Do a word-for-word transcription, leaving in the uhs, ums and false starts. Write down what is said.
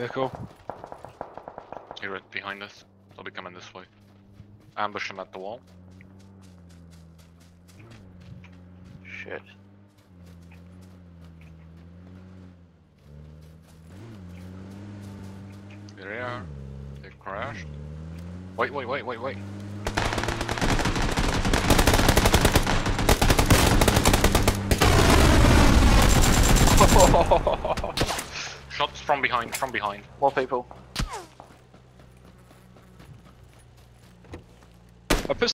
Vehicle. Here, right behind us. They'll be coming this way. Ambush them at the wall. Shit. Here they are. They crashed. Wait, wait, wait, wait, wait. Shots from behind, from behind. More people. I put